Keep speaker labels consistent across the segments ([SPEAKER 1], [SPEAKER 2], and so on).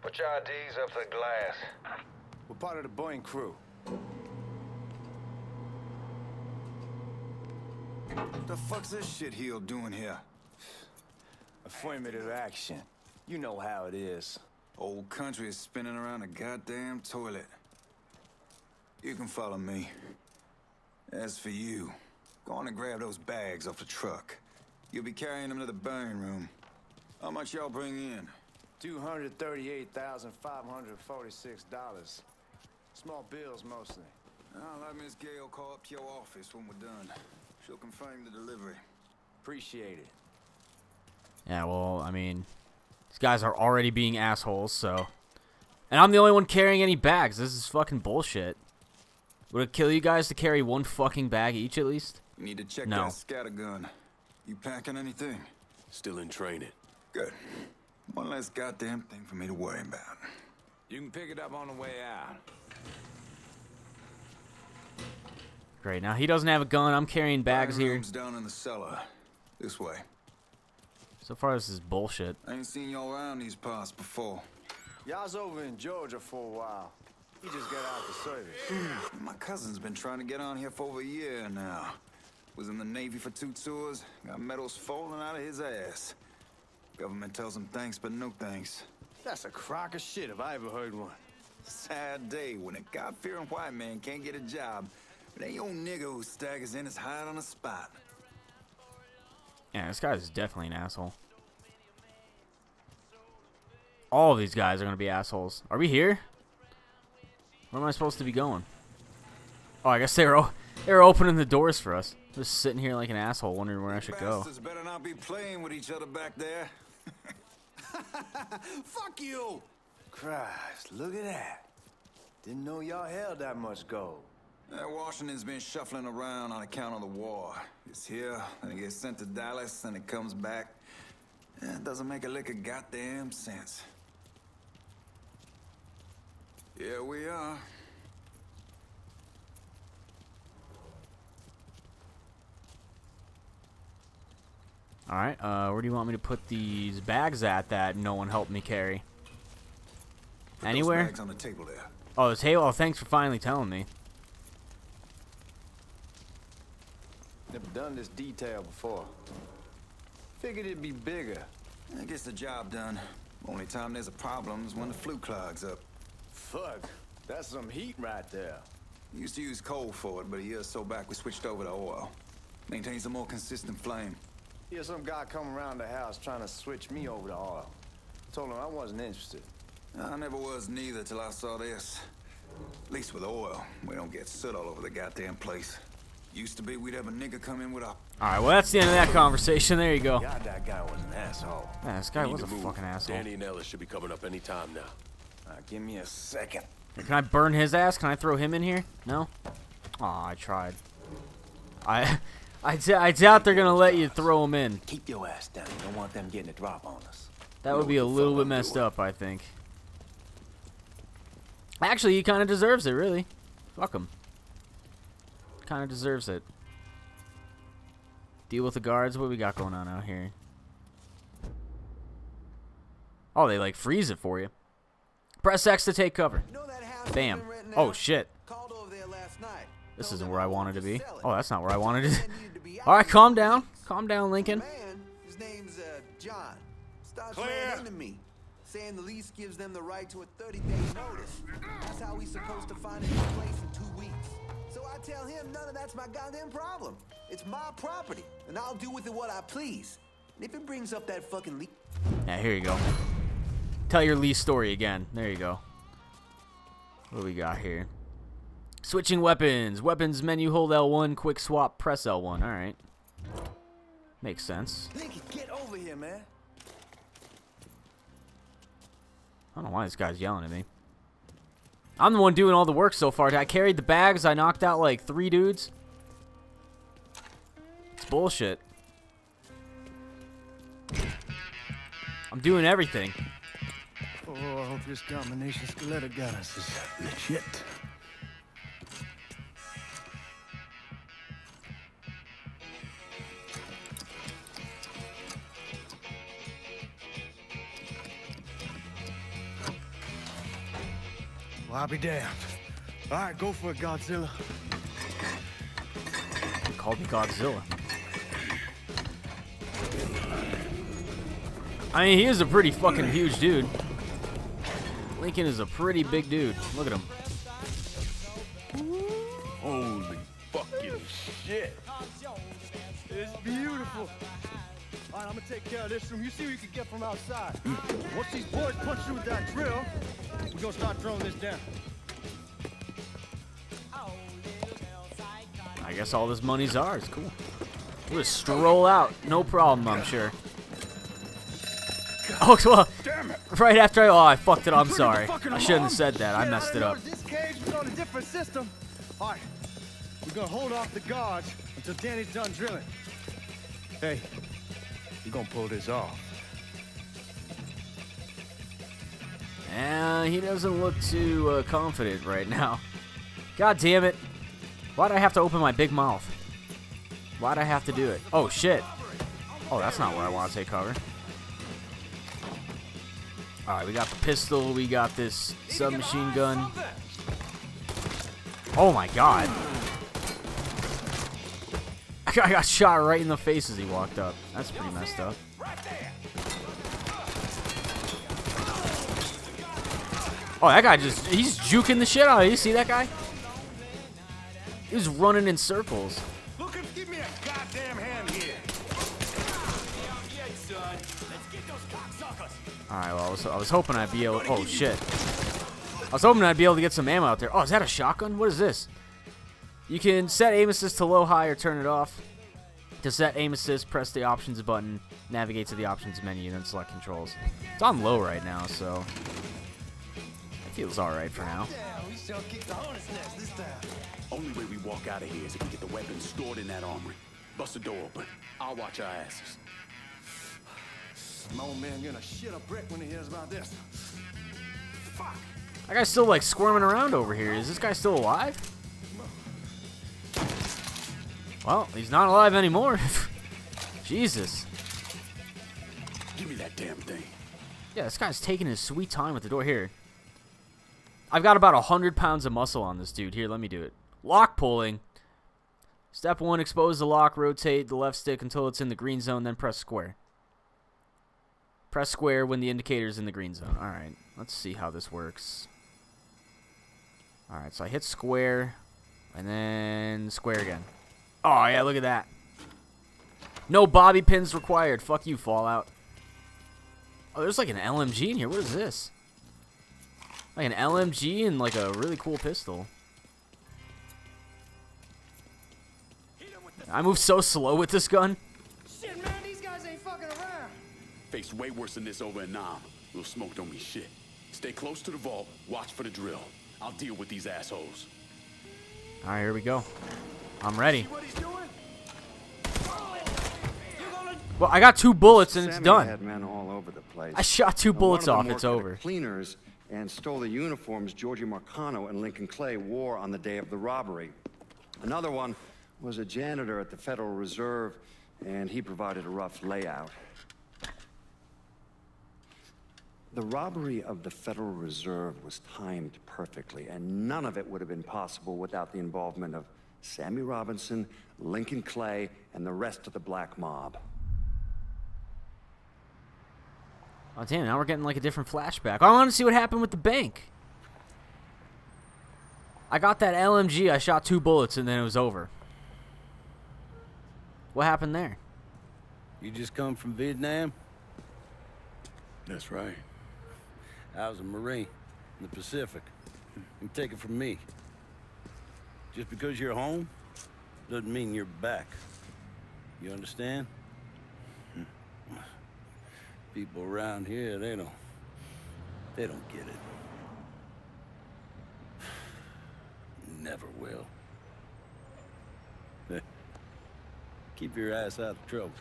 [SPEAKER 1] Put your IDs up to the glass.
[SPEAKER 2] We're part of the Boeing crew.
[SPEAKER 3] What the fuck's this shitheel doing here?
[SPEAKER 2] Affirmative action. You know how it is.
[SPEAKER 3] Old country is spinning around a goddamn toilet. You can follow me. As for you, go on and grab those bags off the truck. You'll be carrying them to the burn room. How much y'all bring in?
[SPEAKER 2] $238,546. Small bills mostly.
[SPEAKER 3] I'll have Miss Gale call up to your office when we're done. She'll confirm the delivery.
[SPEAKER 2] Appreciate it.
[SPEAKER 4] Yeah, well, I mean, these guys are already being assholes, so. And I'm the only one carrying any bags. This is fucking bullshit. Would it kill you guys to carry one fucking bag each at least?
[SPEAKER 3] You need to check
[SPEAKER 4] No.
[SPEAKER 3] that scattergun. You packing anything?
[SPEAKER 5] Still in training.
[SPEAKER 3] Good. One less goddamn thing for me to worry about.
[SPEAKER 6] You can pick it up on the way out.
[SPEAKER 4] Great. Now he doesn't have a gun. I'm carrying bags
[SPEAKER 3] Burn
[SPEAKER 4] here.
[SPEAKER 3] room's down in the cellar. This way.
[SPEAKER 4] So far, this is bullshit.
[SPEAKER 3] I ain't seen y'all around these parts before.
[SPEAKER 2] Y'all's over in Georgia for a while. He just got out the service.
[SPEAKER 3] My cousin's been trying to get on here for over a year now. Was in the Navy for 2 tours, got medals falling out of his ass. Government tells him thanks, but no thanks.
[SPEAKER 2] That's a crock of shit if I ever heard one.
[SPEAKER 3] Sad day when a God-fearing white man can't get a job. But ain't your nigga who staggers in his hide on the spot.
[SPEAKER 4] Yeah, this guy's definitely an asshole. All of these guys are gonna be assholes. Are we here? Where am I supposed to be going? Oh, I guess they were opening the doors for us. Just sitting here like an asshole, wondering where I should go.
[SPEAKER 3] Bastards better not be playing with each other back there.
[SPEAKER 2] Fuck you! Christ, look at that. Didn't know y'all held that much gold.
[SPEAKER 3] Washington's been shuffling around on account of the war. It's here, then it gets sent to Dallas, then it comes back. It doesn't make a lick of goddamn sense. Here we are.
[SPEAKER 4] Alright, where do you want me to put these bags at that no one helped me carry?
[SPEAKER 3] Put
[SPEAKER 4] Anywhere?
[SPEAKER 3] those bags on the table there.
[SPEAKER 4] Oh, the table? Oh, thanks for finally telling me.
[SPEAKER 2] Never done this detail before. Figured it'd be bigger.
[SPEAKER 3] That gets the job done. Only time there's a problem is when the flue clogs up.
[SPEAKER 2] Fuck, that's some heat right there.
[SPEAKER 3] Used to use coal for it, but a year or so back we switched over to oil. Maintains a more consistent flame.
[SPEAKER 2] Here's some guy come around the house trying to switch me over to oil. Told him I wasn't interested.
[SPEAKER 3] I never was neither till I saw this. At least with oil, we don't get soot all over the goddamn place. Used to be we'd have a nigga come in with a...
[SPEAKER 4] Alright, well that's the end of that conversation. There you go.
[SPEAKER 2] God, that guy was an asshole.
[SPEAKER 4] Yeah, this guy
[SPEAKER 5] We
[SPEAKER 4] was
[SPEAKER 5] need
[SPEAKER 4] a
[SPEAKER 5] to move.
[SPEAKER 4] fucking asshole.
[SPEAKER 5] Danny and Ellis should be coming up any time now.
[SPEAKER 2] Give me a second.
[SPEAKER 4] Can I burn his ass? Can I throw him in here? No? Aw, I tried. I doubt they're gonna let you throw him in.
[SPEAKER 2] Keep your ass down. You don't want them getting a drop on us.
[SPEAKER 4] That would be a little bit messed up, I think. Actually, he kind of deserves it, really. Fuck him. Kind of deserves it. Deal with the guards. What we got going on out here? Oh, they like freeze it for you. Press X to take cover. Bam. Oh shit. This isn't where I wanted to be. Oh, that's not where I wanted to be. Alright, calm down. Calm down, Lincoln.
[SPEAKER 7] His name's John. Starts
[SPEAKER 6] Clear.
[SPEAKER 7] laying into me, saying the lease gives them the right to a 30-day notice. That's how we supposed to find a new place in 2 weeks. So I tell him none of that's my goddamn problem. It's my property, and I'll do with it what I please. And if it brings up that fucking lease...
[SPEAKER 4] Yeah, here you go. Tell your lease story again. There you go. What do we got here? Switching weapons. Weapons menu, hold L1. Quick swap, press L1. Alright. Makes sense.
[SPEAKER 2] Lincoln, get over here, man.
[SPEAKER 4] I don't know why this guy's yelling at me. I'm the one doing all the work so far. I carried the bags. I knocked out like 3 dudes. It's bullshit. I'm doing everything.
[SPEAKER 2] Oh, I hope this combination Scaletta got us is legit.
[SPEAKER 8] Well, I'll be damned. All right, go for it, Godzilla.
[SPEAKER 4] He called me Godzilla. I mean, he is a pretty fucking huge dude. Lincoln is a pretty big dude. Look at him.
[SPEAKER 5] Holy fucking shit.
[SPEAKER 8] It's beautiful. All right, I'm gonna take care of this room. You see what you can get from outside. Once these boys punch you with that drill, we're gonna start throwing this down.
[SPEAKER 4] I guess all this money's ours. Cool. We'll just stroll out. No problem, I'm sure. Oh, well, right after I fucked it. I'm sorry. I shouldn't have said that. I messed it up.
[SPEAKER 8] This cage was on a different system. All right, we're gonna hold off the guards until Danny's done drilling. Hey, we're gonna pull this off.
[SPEAKER 4] And he doesn't look too confident right now. God damn it. Why'd I have to open my big mouth? Why'd I have to do it? Oh, shit. Oh, that's not where I want to take cover. Alright, we got the pistol. We got this submachine gun. Oh, my God. I got shot right in the face as he walked up. That's pretty messed up. Oh, that guy he's juking the shit out of you. You see that guy? He was running in circles.
[SPEAKER 8] Look, give me a goddamn hand here.
[SPEAKER 4] Alright, well, I was hoping I'd be able... Oh, shit. I was hoping I'd be able to get some ammo out there. Oh, is that a shotgun? What is this? You can set aim assist to low, high, or turn it off. To set aim assist, press the options button, navigate to the options menu, then select controls. It's on low right now, so... It feels alright for now.
[SPEAKER 5] Only way we walk out of here is if we get the weapons stored in that armory. Bust the door open. I'll watch our asses.
[SPEAKER 8] My old man gonna shit a brick when he hears about this. Fuck.
[SPEAKER 4] That guy's still, like, squirming around over here. Is this guy still alive? Well, he's not alive anymore. Jesus.
[SPEAKER 5] Give me that damn thing.
[SPEAKER 4] Yeah, this guy's taking his sweet time with the door. Here. I've got about 100 pounds of muscle on this dude. Here, let me do it. Lock pulling. Step 1, expose the lock. Rotate the left stick until it's in the green zone, then press square. Press square when the indicator's in the green zone. Alright, let's see how this works. Alright, so I hit square, and then square again. Oh, yeah, look at that. No bobby pins required. Fuck you, Fallout. Oh, there's like an LMG in here. What is this? Like an LMG and like a really cool pistol. I move so slow with this gun.
[SPEAKER 8] Shit, man, these guys ain't fucking around.
[SPEAKER 5] Faced way worse than this over in Nam. Little smoke don't mean shit. Stay close to the vault. Watch for the drill. I'll deal with these assholes.
[SPEAKER 4] Alright, here we go. I'm ready. Well, I got 2 bullets and it's done.
[SPEAKER 9] Had men all over the place.
[SPEAKER 4] I shot 2 bullets off.
[SPEAKER 9] One of them
[SPEAKER 4] It's
[SPEAKER 9] worked at
[SPEAKER 4] over.
[SPEAKER 9] a Cleaners and stole the uniforms Georgie Marcano and Lincoln Clay wore on the day of the robbery. Another one was a janitor at the Federal Reserve, and he provided a rough layout. The robbery of the Federal Reserve was timed perfectly, and none of it would have been possible without the involvement of Sammy Robinson, Lincoln Clay, and the rest of the black mob.
[SPEAKER 4] Oh, damn, now we're getting like a different flashback. I want to see what happened with the bank. I got that LMG, I shot 2 bullets, and then it was over. What happened there?
[SPEAKER 10] You just come from Vietnam?
[SPEAKER 5] That's right.
[SPEAKER 10] I was a Marine in the Pacific. You take it from me. Just because you're home doesn't mean you're back. You understand? People around here, they don't get it. Never will. Keep your ass out of trouble.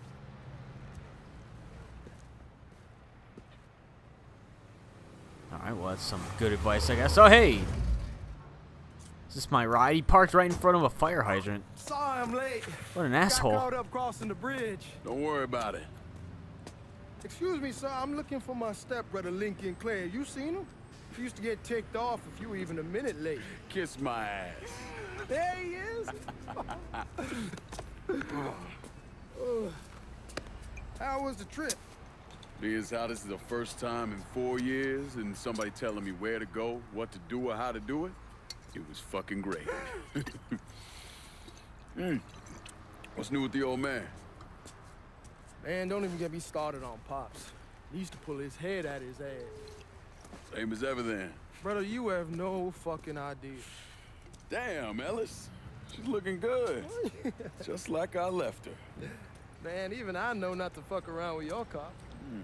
[SPEAKER 4] Alright, well, that's some good advice, I guess. Oh, hey! Is this my ride? He parked right in front of a fire hydrant.
[SPEAKER 8] Sorry I'm late.
[SPEAKER 4] What an
[SPEAKER 8] Got
[SPEAKER 4] asshole.
[SPEAKER 8] caught up crossing the bridge.
[SPEAKER 5] Don't worry about it.
[SPEAKER 8] Excuse me, sir. I'm looking for my stepbrother, Lincoln Clay. You seen him? You used to get ticked off if you were even a minute late.
[SPEAKER 5] Kiss my ass.
[SPEAKER 8] There he is. How was the trip?
[SPEAKER 5] Being how this is the first time in 4 years and somebody telling me where to go, what to do, or how to do it, it was fucking great. What's new with the old man?
[SPEAKER 8] Man, don't even get me started on Pops. He used to pull his head out his ass.
[SPEAKER 5] Same as ever then.
[SPEAKER 8] Brother, you have no fucking idea.
[SPEAKER 5] Damn, Ellis. She's looking good. Just like I left her.
[SPEAKER 8] Man, even I know not to fuck around with your cop.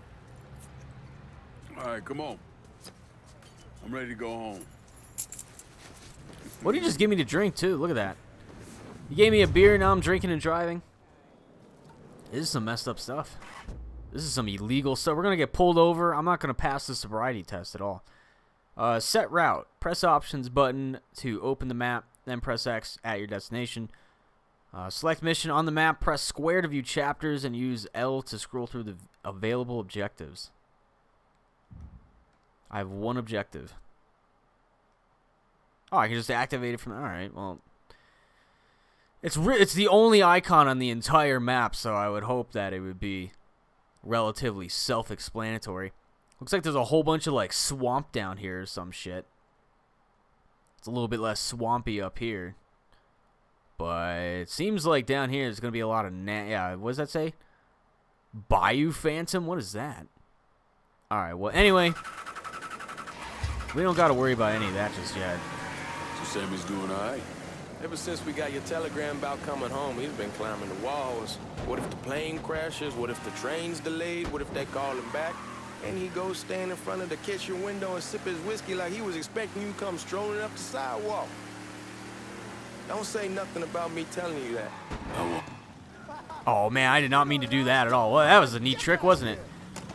[SPEAKER 5] All right, come on. I'm ready to go home.
[SPEAKER 4] What did you just give me to drink, too? Look at that. You gave me a beer, now I'm drinking and driving. This is some messed up stuff. This is some illegal stuff. We're going to get pulled over. I'm not going to pass the sobriety test at all. Set route. Press options button to open the map, then press X at your destination. Select mission on the map. Press square to view chapters and use L to scroll through the available objectives. I have one objective. Oh, I can just activate it from... Alright, well... It's the only icon on the entire map, so I would hope that it would be relatively self-explanatory. Looks like there's a whole bunch of, like, swamp down here or some shit. It's a little bit less swampy up here. But it seems like down here there's going to be a lot of... yeah, what does that say? Bayou Phantom? What is that? Alright, well, anyway... We don't got to worry about any of that just yet.
[SPEAKER 5] So Sammy's doing all right?
[SPEAKER 11] Ever since we got your telegram about coming home, he's been climbing the walls. What if the plane crashes? What if the train's delayed? What if they call him back? And he goes stand in front of the kitchen window and sip his whiskey like he was expecting you to come strolling up the sidewalk. Don't say nothing about me telling you that.
[SPEAKER 5] I won't.
[SPEAKER 4] Oh, man, I did not mean to do that at all. Well, that was a neat trick, wasn't it?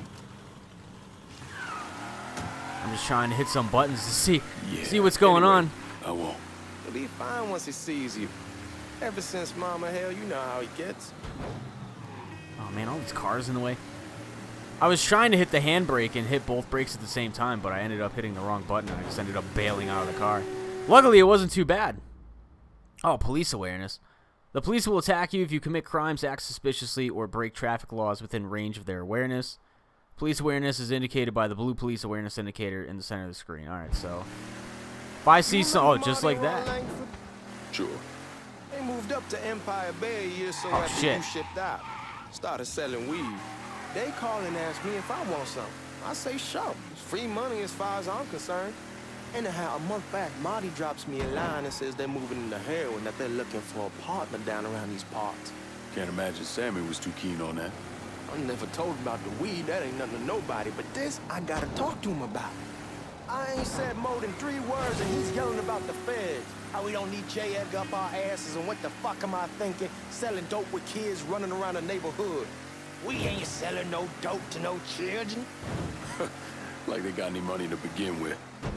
[SPEAKER 4] I'm just trying to hit some buttons to see what's going on.
[SPEAKER 5] I won't.
[SPEAKER 11] He'll be fine once he sees you. Ever since Mama, hell, you know how he gets.
[SPEAKER 4] Oh, man, all these cars in the way. I was trying to hit the handbrake and hit both brakes at the same time, but I ended up hitting the wrong button, and I just ended up bailing out of the car. Luckily, it wasn't too bad. Oh, police awareness. The police will attack you if you commit crimes, act suspiciously, or break traffic laws within range of their awareness. Police awareness is indicated by the blue police awareness indicator in the center of the screen. Alright, so... If I see some... Oh, just like that.
[SPEAKER 5] Sure.
[SPEAKER 11] They moved up to Empire Bay a year so
[SPEAKER 4] Oh,
[SPEAKER 11] after
[SPEAKER 4] shit.
[SPEAKER 11] you shipped out. Started selling weed. They call and ask me if I want something. I say, sure. It's free money as far as I'm concerned. Anyhow, a month back, Marty drops me a line and says they're moving into heroin, that they're looking for a partner down around these parts.
[SPEAKER 5] Can't imagine Sammy was too keen on that.
[SPEAKER 11] I never told him about the weed, that ain't nothing to nobody, but this, I gotta talk to him about. I ain't said more than 3 words and he's yelling about the feds. How we don't need J. Edgar up our asses and what the fuck am I thinking? Selling dope with kids running around the neighborhood. We ain't selling no dope to no children.
[SPEAKER 5] Like they got any money to begin with.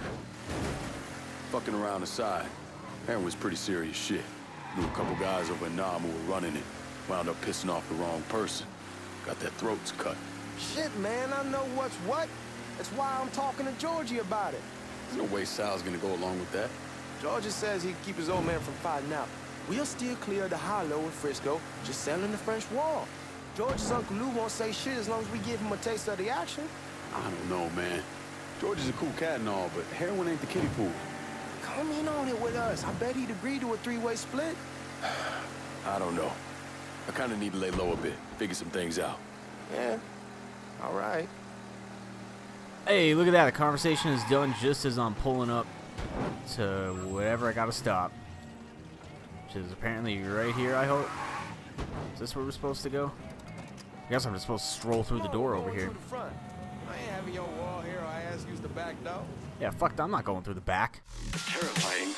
[SPEAKER 5] Fucking around aside, heroin was pretty serious shit. Knew a couple guys over in Nam who were running it. Wound up pissing off the wrong person. Got their throats cut.
[SPEAKER 11] Shit, man, I know what's what. That's why I'm talking to Georgie about it.
[SPEAKER 5] There's no way Sal's gonna go along with that.
[SPEAKER 11] Georgie says he'd keep his old man from fighting out. We'll still clear the hollow in Frisco, just selling the French wall. George's Uncle Lou won't say shit as long as we give him a taste of the action.
[SPEAKER 5] I don't know, man. George is a cool cat and all, but heroin ain't the kiddie pool.
[SPEAKER 11] Come in on it with us. I bet he'd agree to a 3-way split.
[SPEAKER 5] I don't know. I kind of need to lay low a bit, figure some things out.
[SPEAKER 11] Yeah, all right.
[SPEAKER 4] Hey, look at that. The conversation is done just as I'm pulling up to whatever I gotta stop. Which is apparently right here, I hope. Is this where we're supposed to go? I guess I'm just supposed to stroll through the door over here.
[SPEAKER 11] I ain't having your wall here. I ask you to back door.
[SPEAKER 4] Yeah, fuck that. I'm not going through the back.
[SPEAKER 12] Terrifying